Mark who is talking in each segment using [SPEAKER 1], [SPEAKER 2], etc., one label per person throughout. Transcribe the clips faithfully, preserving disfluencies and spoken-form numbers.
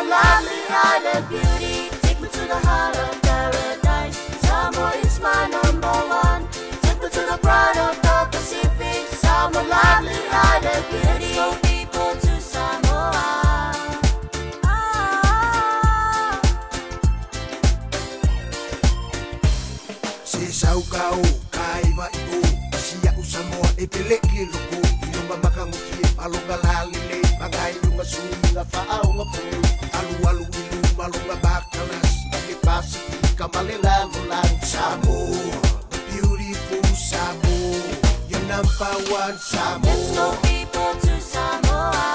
[SPEAKER 1] lovely island beauty. Take me to the heart of paradise. Samoa is my number one. Take me to the pride of the Pacific. Samoa, lovely island beauty. Let's go people to Samoa.
[SPEAKER 2] Se saukau kaiva iku sia usamoa e peleki loko ilunga makamuki malunga lalile magai lunga suinga fa'au ngapu alu alu ilu malunga bakanas ke Pasifika malila lulang Samoa, the beautiful Samoa, your number one Samoa.
[SPEAKER 1] Let's go people to Samoa.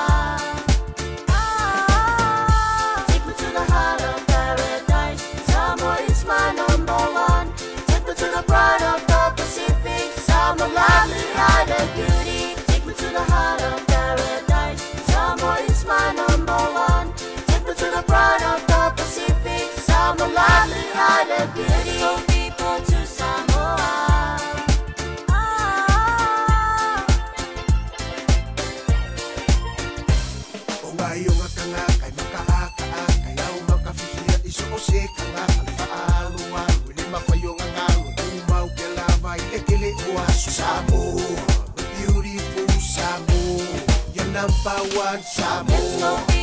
[SPEAKER 1] Take me to the heart of paradise. Samoa is my number one. To the pride of the Pacific, Samoa, lovely island beauty. Take me to the heart of paradise. Samoa is my number one. Take me to the pride of the Pacific, Samoa, lovely island beauty. Let's go people to Samoa.
[SPEAKER 2] O ngai o ngakanga kai makaaka kai au makafifia iso o se kanga alfa alu lima kwayo nganga Ekele oasu Samoa, the beautiful Samoa, your number one Samoa.
[SPEAKER 1] Let's go.